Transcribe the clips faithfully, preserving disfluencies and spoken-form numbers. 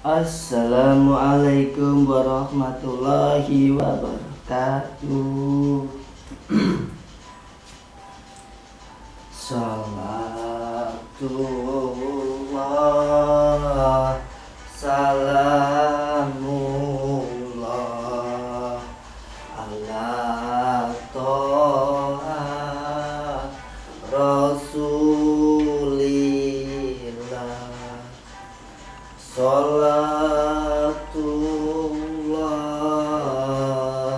Assalamualaikum warahmatullahi wabarakatuh. Salatullah, salamullah ala toha rasulillah. Salatullah,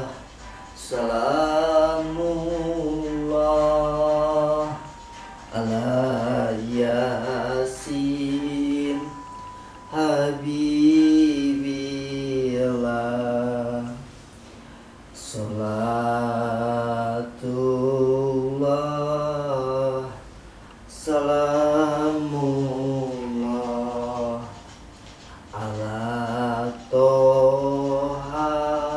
salamullah ala yasin habibillah. Salatullah, salamullah ala toha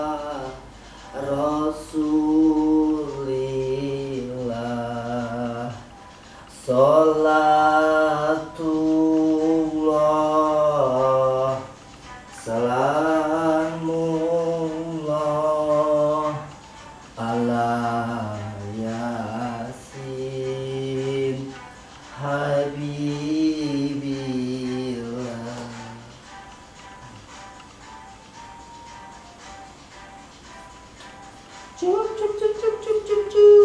rasulillah. Salatullah, salamullah ala yasin habibillah. Cup cup cup cup cup cup cup.